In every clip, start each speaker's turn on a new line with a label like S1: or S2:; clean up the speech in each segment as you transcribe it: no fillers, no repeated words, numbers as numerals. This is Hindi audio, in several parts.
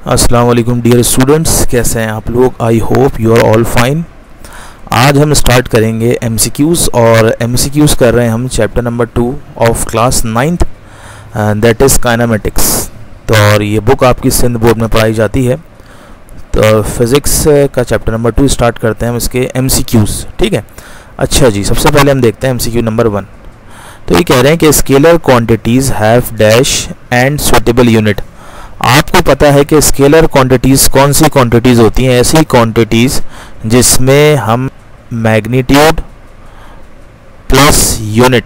S1: अस्सलाम वालेकुम डियर स्टूडेंट्स, कैसे हैं आप लोग। I hope you are all fine. आज हम स्टार्ट करेंगे एमसीक्यूज़ और एमसीक्यूज़ कर रहे हैं हम chapter number 2 of class 9th that is kinematics. तो और ये बुक आपकी सिंध बोर्ड में पढ़ाई जाती है। तो फिज़िक्स का चैप्टर नंबर 2 स्टार्ट करते हैं हम इसके एमसीक्यूज़। ठीक है, अच्छा जी, सबसे पहले हम देखते हैं एमसीक्यू नंबर 1। तो ये कह रहे हैं कि scalar quantities have dash and suitable unit. आपको पता है कि स्केलर क्वांटिटीज़ कौन सी क्वांटिटीज़ होती हैं? ऐसी क्वांटिटीज़ जिसमें हम magnitude plus unit,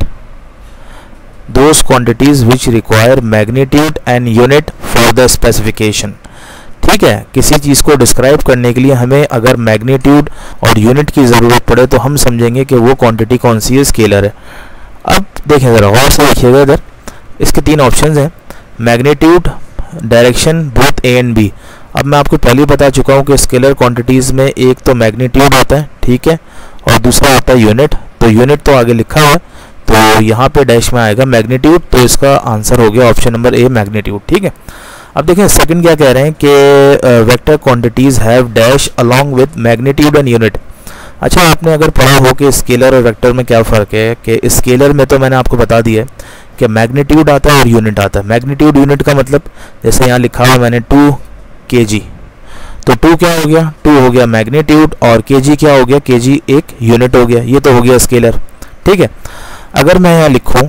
S1: those quantities which require magnitude and unit for the specification. ठीक है, किसी चीज़ को डिस्क्राइब करने के लिए हमें अगर मैग्नीट्यूड और यूनिट की ज़रूरत पड़े तो हम समझेंगे कि वो क्वांटिटी कौन सी है, स्केलर है। अब देखें ज़रा गौर से देखिएगा, इधर इसके 3 ऑप्शन हैं, magnitude, direction, both A and B. अब मैं आपको पहले ही बता चुका हूँ कि स्केलर क्वांटिटीज़ में एक तो मैग्नीट्यूड होता है, ठीक है, और दूसरा होता है यूनिट। तो यूनिट तो आगे लिखा हुआ है, तो यहाँ पे डैश में आएगा मैग्नीट्यूड, तो इसका आंसर हो गया ऑप्शन नंबर ए, मैग्नीट्यूड। ठीक है, अब देखें सेकंड क्या कह रहे हैं कि vector quantities have dash along with magnitude and unit. अच्छा, आपने अगर पढ़ा हो कि स्केलर और वेक्टर में क्या फ़र्क है, कि स्केलर में तो मैंने आपको बता दिया है कि मैग्नीट्यूड आता है और यूनिट आता है। मैग्नीट्यूड यूनिट का मतलब जैसे यहाँ लिखा हुआ मैंने 2 kg, तो 2 क्या हो गया, 2 हो गया मैग्नीट्यूड, और kg क्या हो गया, kg एक यूनिट हो गया। ये तो हो गया स्केलर। ठीक है, अगर मैं यहाँ लिखूँ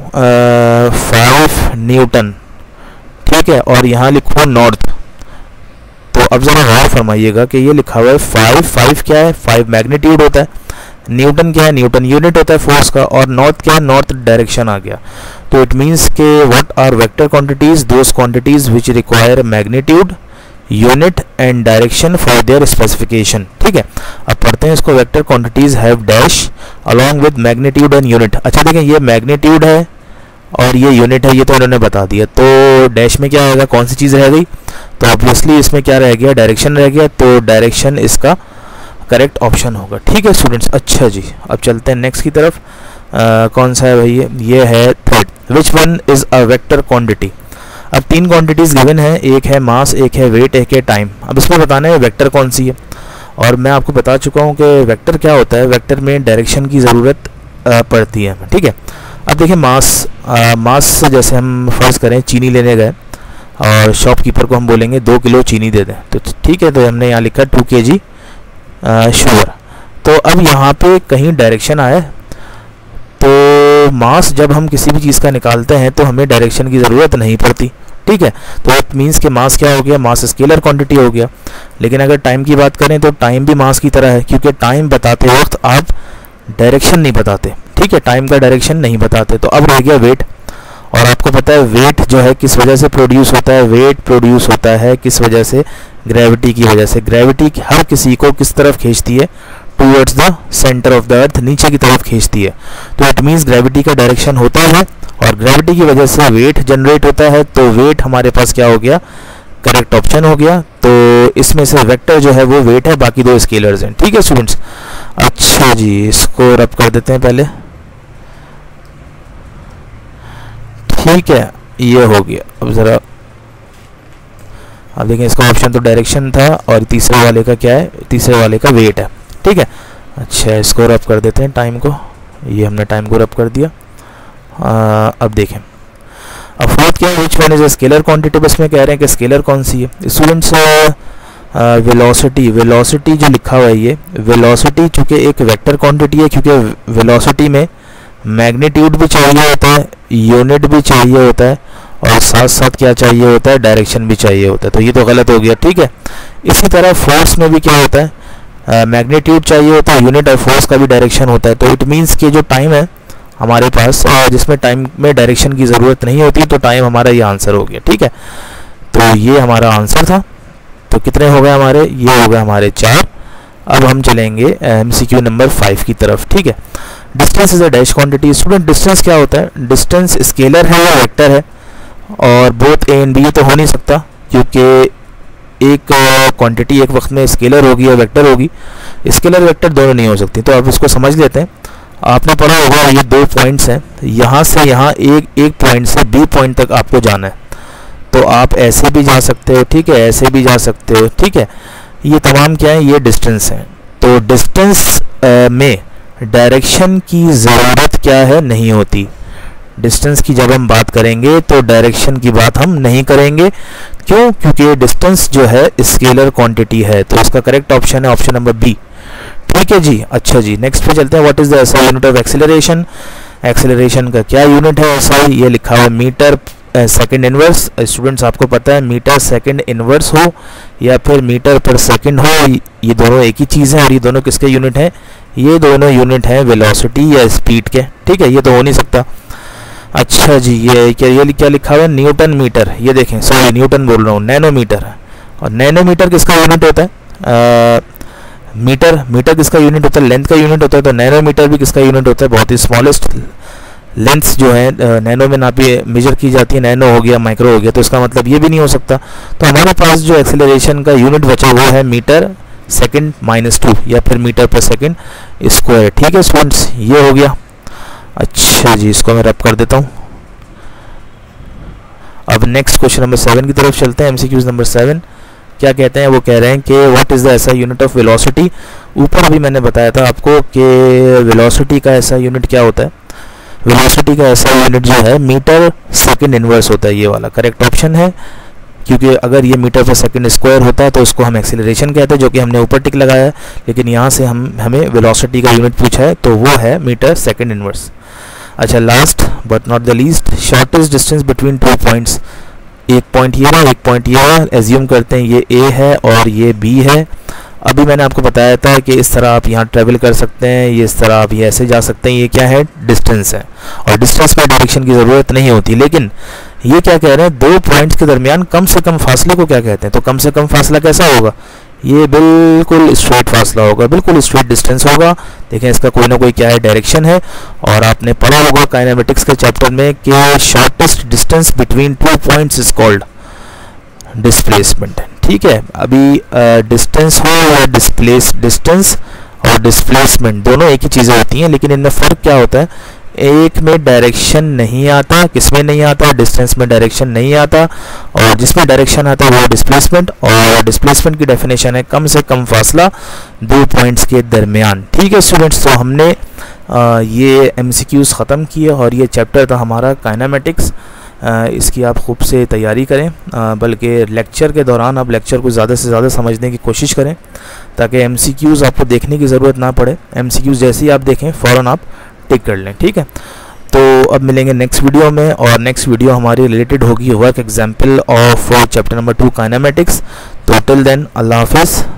S1: 5 न्यूटन, ठीक है, और यहाँ लिखूँ नॉर्थ, तो अब ज़रा गौर फरमाइएगा कि ये लिखा हुआ है 5 क्या है, 5 मैग्नीट्यूड होता है, न्यूटन क्या है, न्यूटन यूनिट होता है फोर्स का, और नॉर्थ क्या है, नॉर्थ डायरेक्शन आ गया। तो इट मीन्स के what are vector quantities, those quantities which require magnitude, unit and direction for their specification. ठीक है, अब पढ़ते हैं इसको। Vector quantities have dash along with magnitude and unit. अच्छा देखें, ये मैग्नीट्यूड है और ये यूनिट है, ये तो उन्होंने बता दिया। तो डैश में क्या आएगा, कौन सी चीज़ रह गई, तो ऑब्वियसली इसमें क्या रह गया, डायरेक्शन रह गया, तो डायरेक्शन इसका करेक्ट ऑप्शन होगा। ठीक है स्टूडेंट्स, अच्छा जी, अब चलते हैं नेक्स्ट की तरफ। कौन सा है भाई, ये है third, which one is a vector quantity. अब 3 क्वांटिटीज़ गिवन है, एक है मास, एक है वेट, एक है टाइम। अब इसमें बताना है वेक्टर कौन सी है, और मैं आपको बता चुका हूँ कि वेक्टर क्या होता है। वेक्टर में डायरेक्शन की ज़रूरत पड़ती है। ठीक है, अब देखिए मास, मास से जैसे हम फ़र्ज़ करें चीनी लेने गए और शॉपकीपर को हम बोलेंगे 2 किलो चीनी दे दें, तो ठीक है, तो हमने यहाँ लिखा 2 kg शुगर। तो अब यहाँ पे कहीं डायरेक्शन आया, तो मास जब हम किसी भी चीज़ का निकालते हैं तो हमें डायरेक्शन की ज़रूरत नहीं पड़ती। ठीक है, तो इट मीन्स कि मास क्या हो गया, मास स्केलर क्वांटिटी हो गया। लेकिन अगर टाइम की बात करें तो टाइम भी मास की तरह है, क्योंकि टाइम बताते वक्त आप डायरेक्शन नहीं बताते। ठीक है, टाइम का डायरेक्शन नहीं बताते। तो अब रह गया वेट, और आपको पता है वेट जो है किस वजह से प्रोड्यूस होता है, वेट प्रोड्यूस होता है किस वजह से, ग्रेविटी की वजह से। ग्रेविटी हर किसी को किस तरफ खींचती है, towards the centre of the earth, नीचे की तरफ खींचती है। तो इट मीन्स ग्रेविटी का डायरेक्शन होता है, और ग्रेविटी की वजह से वेट जनरेट होता है। तो वेट हमारे पास क्या हो गया, करेक्ट ऑप्शन हो गया। तो इसमें से वेक्टर जो है वो वेट है, बाकी 2 स्केलर्स हैं। ठीक है स्टूडेंट्स, अच्छा जी, इसको रब कर देते हैं पहले। ठीक है, ये हो गया। अब ज़रा अब देखें, इसका ऑप्शन तो डायरेक्शन था, और तीसरे वाले का क्या है, तीसरे वाले का वेट है। ठीक है, अच्छा, इसको रब कर देते हैं टाइम को, ये हमने टाइम को रब कर दिया। अब देखें, अब फोर्थ क्या है, which one is a scalar quantity. बस में कह रहे हैं कि स्केलर कौन सी है स्टूडेंट्स। वेलोसिटी, वेलोसिटी जो लिखा हुआ है, ये वेलोसिटी चूँकि एक वेक्टर क्वांटिटी है, क्योंकि वेलोसिटी में मैग्नीट्यूड भी चाहिए होता है, यूनिट भी चाहिए होता है, और साथ साथ क्या चाहिए होता है, डायरेक्शन भी चाहिए होता है। तो ये तो गलत हो गया। ठीक है, इसी तरह फोर्स में भी क्या होता है, मैग्नीट्यूड चाहिए होता है, यूनिट और फोर्स का भी डायरेक्शन होता है। तो इट मीन्स कि जो टाइम है हमारे पास, जिसमें टाइम में डायरेक्शन की ज़रूरत नहीं होती, तो टाइम हमारा ये आंसर हो गया। ठीक है, तो ये हमारा आंसर था। तो कितने हो गए हमारे, ये हो गए हमारे 4। अब हम चलेंगे MCQ नंबर 5 की तरफ। ठीक है, distance is a dash quantity. Student distance क्या होता है, डिस्टेंस स्केलर है या वेक्टर है, और बोथ ए एंड बी तो हो नहीं सकता, क्योंकि एक क्वांटिटी एक वक्त में स्केलर होगी या वेक्टर होगी, स्केलर वेक्टर दोनों नहीं हो सकती। तो अब इसको समझ लेते हैं। आपने पढ़ा होगा ये 2 पॉइंट्स हैं, यहाँ से यहाँ एक पॉइंट से बी पॉइंट तक आपको जाना है। तो तो आप ऐसे भी जा सकते हो, ठीक है, ऐसे भी जा सकते हो, ठीक है। ये तमाम क्या है, ये डिस्टेंस है। तो डिस्टेंस में डायरेक्शन की ज़रूरत क्या है, नहीं होती। डिस्टेंस की जब हम बात करेंगे तो डायरेक्शन की बात हम नहीं करेंगे। क्यों? क्योंकि डिस्टेंस जो है स्केलर क्वांटिटी है। तो इसका करेक्ट ऑप्शन है ऑप्शन नंबर बी, ठीक है जी। अच्छा जी, नेक्स्ट पे चलते हैं। What is the SI unit of acceleration? Acceleration का क्या यूनिट है एसआई? ये लिखा हुआ मीटर सेकंड इनवर्स। स्टूडेंट्स आपको पता है मीटर सेकंड इनवर्स हो या फिर मीटर पर सेकंड हो, ये दोनों एक ही चीज़ है। और ये दोनों किसके यूनिट हैं? ये दोनों यूनिट हैं वेलोसिटी या स्पीड के, ठीक है। ये तो हो नहीं सकता। अच्छा जी, ये क्या लिखा हुआ है? Newton metre. ये देखें, सॉरी न्यूटन बोल रहा हूँ, नैनोमीटर। और नैनोमीटर किसका यूनिट होता है? मीटर किसका यूनिट होता है? लेंथ का यूनिट होता है। तो नैनोमीटर भी किसका यूनिट होता है? बहुत ही स्मॉलेस्ट लेंथ जो है नैनो में नापी मेजर की जाती है। नैनो हो गया, माइक्रो हो गया, तो इसका मतलब ये भी नहीं हो सकता। तो हमारे पास जो एक्सेलरेशन का यूनिट बचा हुआ है मीटर सेकंड -2 या फिर मीटर पर सेकंड स्क्वायर, ठीक है स्टूडेंट्स, ये हो गया। अच्छा जी, इसको मैं रब कर देता हूँ। अब नेक्स्ट क्वेश्चन नंबर 7 की तरफ चलते हैं। एमसीक्यूज नंबर 7 क्या कहते हैं? वो कह रहे हैं कि what is the SI unit of velocity. ऊपर अभी मैंने बताया था आपको कि वेलोसिटी का एसआई यूनिट क्या होता है। वेलोसिटी का एसआई यूनिट जो है मीटर सेकंड इनवर्स होता है। ये वाला करेक्ट ऑप्शन है, क्योंकि अगर ये मीटर पर सेकंड स्क्वायर होता है तो उसको हम एक्सीलरेशन कहते हैं, जो कि हमने ऊपर टिक लगाया है। लेकिन यहाँ से हमें वेलोसिटी का यूनिट पूछा है, तो वो है मीटर सेकंड इनवर्स। अच्छा, last but not the least, shortest distance between 2 points. एक पॉइंट ये है, एक पॉइंट ये है। एज्यूम करते हैं ये ए है और ये बी है। अभी मैंने आपको बताया था कि इस तरह आप यहाँ ट्रैवल कर सकते हैं, ये इस तरह आप ये ऐसे जा सकते हैं। ये क्या है? डिस्टेंस है। और डिस्टेंस में डायरेक्शन की ज़रूरत नहीं होती। लेकिन ये क्या कह रहे हैं? 2 पॉइंट्स के दरमियान कम से कम फासले को क्या कहते हैं? तो कम से कम फासला कैसा होगा? ये बिल्कुल स्ट्रेट फासला होगा, बिल्कुल स्ट्रेट डिस्टेंस होगा। देखें, इसका कोई ना कोई क्या है? डायरेक्शन है। और आपने पढ़ा होगा काइनेमेटिक्स के चैप्टर में कि shortest distance between 2 points is called displacement, ठीक है। अभी डिस्टेंस हो या डिस्टेंस और डिस्प्लेसमेंट दोनों एक ही चीज़ें होती हैं, लेकिन इनमें फ़र्क क्या होता है? एक में डायरेक्शन नहीं आता, किसमें नहीं आता? डिस्टेंस में डायरेक्शन नहीं आता। और जिसमें डायरेक्शन आता है वो डिस्प्लेसमेंट। और डिस्प्लेसमेंट की डेफिनेशन है कम से कम फासला 2 पॉइंट्स के दरमियान, ठीक है स्टूडेंट्स। तो हमने ये एमसीक्यूज़ ख़त्म किए और ये चैप्टर था हमारा काइनेमेटिक्स। इसकी आप खूब से तैयारी करें, बल्कि लेक्चर के दौरान आप लेक्चर को ज़्यादा से ज़्यादा समझने की कोशिश करें, ताकि एमसीक्यूज़ आपको देखने की ज़रूरत ना पड़े। एमसीक्यूज़ जैसे ही आप देखें फ़ौरन आप टिक कर लें, ठीक है। तो अब मिलेंगे नेक्स्ट वीडियो में, और नेक्स्ट वीडियो हमारी रिलेटेड होगी work example of chapter number 2 kinematics. तो टिल देन, अल्लाह हाफिज़।